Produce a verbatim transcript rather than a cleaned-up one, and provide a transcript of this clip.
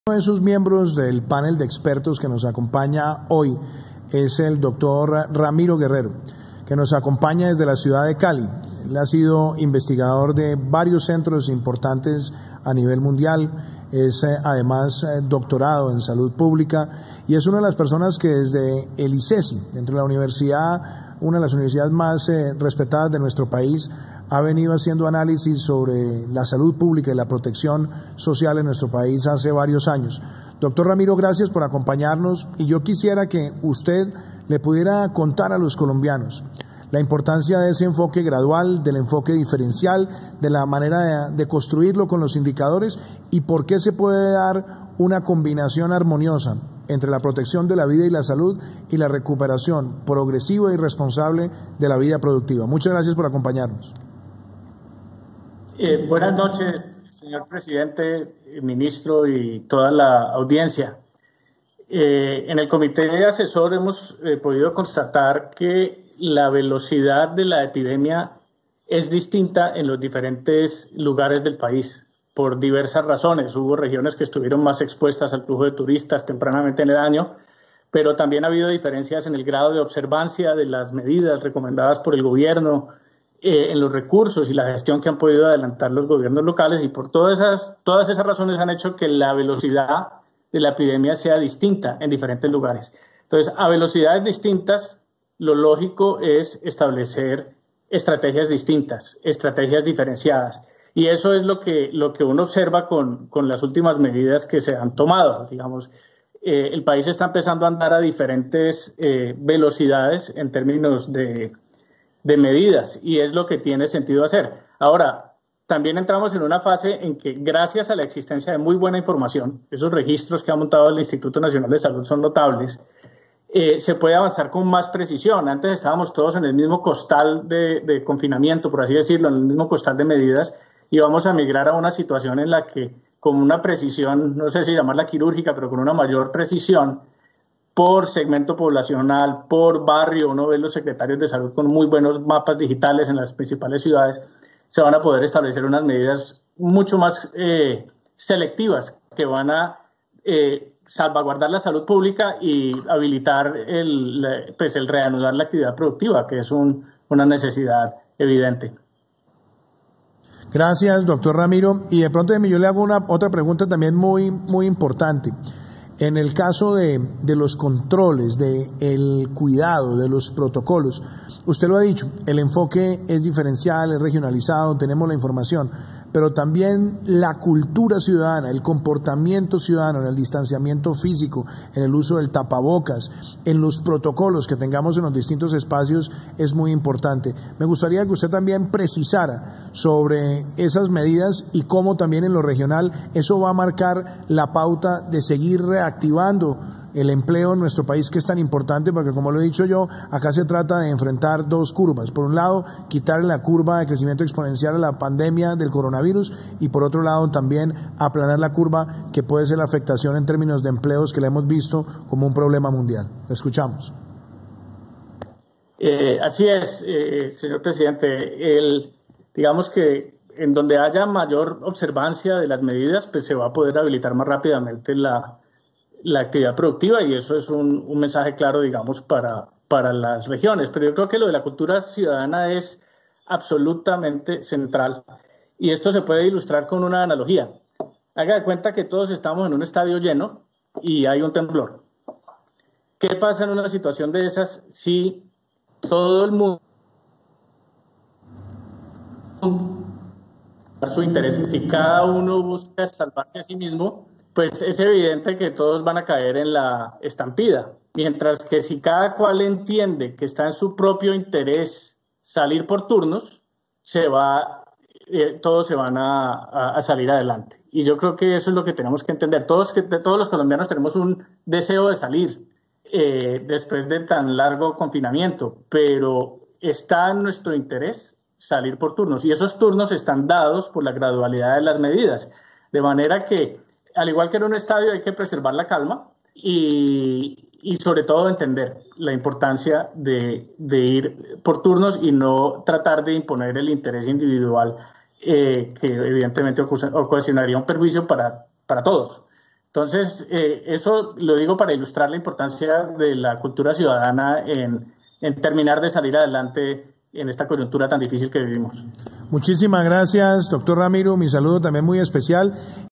Uno de esos miembros del panel de expertos que nos acompaña hoy es el doctor Ramiro Guerrero, que nos acompaña desde la ciudad de Cali. Él ha sido investigador de varios centros importantes a nivel mundial, es eh, además eh, doctorado en salud pública y es una de las personas que desde el ICESI, dentro de la universidad, una de las universidades más eh, respetadas de nuestro país, ha venido haciendo análisis sobre la salud pública y la protección social en nuestro país hace varios años. Doctor Ramiro, gracias por acompañarnos y yo quisiera que usted le pudiera contar a los colombianos la importancia de ese enfoque gradual, del enfoque diferencial, de la manera de, de construirlo con los indicadores y por qué se puede dar una combinación armoniosa entre la protección de la vida y la salud y la recuperación progresiva y responsable de la vida productiva. Muchas gracias por acompañarnos. Eh, buenas noches, señor presidente, ministro y toda la audiencia. Eh, en el comité asesor hemos eh, podido constatar que la velocidad de la epidemia es distinta en los diferentes lugares del país por diversas razones. Hubo regiones que estuvieron más expuestas al flujo de turistas tempranamente en el año, pero también ha habido diferencias en el grado de observancia de las medidas recomendadas por el gobierno, Eh, en los recursos y la gestión que han podido adelantar los gobiernos locales, y por todas esas, todas esas razones han hecho que la velocidad de la epidemia sea distinta en diferentes lugares. Entonces, a velocidades distintas, lo lógico es establecer estrategias distintas, estrategias diferenciadas. Y eso es lo que, lo que uno observa con, con las últimas medidas que se han tomado. Digamos, eh, el país está empezando a andar a diferentes eh, velocidades en términos de de medidas y es lo que tiene sentido hacer. Ahora, también entramos en una fase en que gracias a la existencia de muy buena información, esos registros que ha montado el Instituto Nacional de Salud son notables, eh, se puede avanzar con más precisión. Antes estábamos todos en el mismo costal de, de confinamiento, por así decirlo, en el mismo costal de medidas y vamos a migrar a una situación en la que con una precisión, no sé si llamarla quirúrgica, pero con una mayor precisión, por segmento poblacional, por barrio, uno ve los secretarios de salud con muy buenos mapas digitales en las principales ciudades, se van a poder establecer unas medidas mucho más eh, selectivas que van a eh, salvaguardar la salud pública y habilitar el, pues el reanudar la actividad productiva, que es un, una necesidad evidente. Gracias, doctor Ramiro. Y de pronto yo le hago una otra pregunta también muy, muy importante. En el caso de, de los controles, de el cuidado, de los protocolos, usted lo ha dicho, el enfoque es diferencial, es regionalizado, tenemos la información, pero también la cultura ciudadana, el comportamiento ciudadano, en el distanciamiento físico, en el uso del tapabocas, en los protocolos que tengamos en los distintos espacios es muy importante. Me gustaría que usted también precisara sobre esas medidas y cómo también en lo regional eso va a marcar la pauta de seguir reactivando el empleo en nuestro país, que es tan importante, porque como lo he dicho yo, acá se trata de enfrentar dos curvas. Por un lado, quitar la curva de crecimiento exponencial a la pandemia del coronavirus y por otro lado también aplanar la curva que puede ser la afectación en términos de empleos que la hemos visto como un problema mundial. Lo escuchamos. Eh, así es, eh, señor presidente. El, digamos que en donde haya mayor observancia de las medidas, pues se va a poder habilitar más rápidamente la la actividad productiva y eso es un, un mensaje claro, digamos, para, para las regiones. Pero yo creo que lo de la cultura ciudadana es absolutamente central y esto se puede ilustrar con una analogía. Haga de cuenta que todos estamos en un estadio lleno y hay un temblor. ¿Qué pasa en una situación de esas si todo el mundo su interés, si cada uno busca salvarse a sí mismo? Pues es evidente que todos van a caer en la estampida, mientras que si cada cual entiende que está en su propio interés salir por turnos, se va, eh, todos se van a, a, a salir adelante. Y yo creo que eso es lo que tenemos que entender. Todos, que, todos los colombianos tenemos un deseo de salir eh, después de tan largo confinamiento, pero está en nuestro interés salir por turnos y esos turnos están dados por la gradualidad de las medidas, de manera que al igual que en un estadio hay que preservar la calma y, y sobre todo entender la importancia de, de ir por turnos y no tratar de imponer el interés individual eh, que evidentemente ocasionaría un perjuicio para, para todos. Entonces, eh, eso lo digo para ilustrar la importancia de la cultura ciudadana en, en terminar de salir adelante en esta coyuntura tan difícil que vivimos. Muchísimas gracias, doctor Ramiro. Mi saludo también muy especial.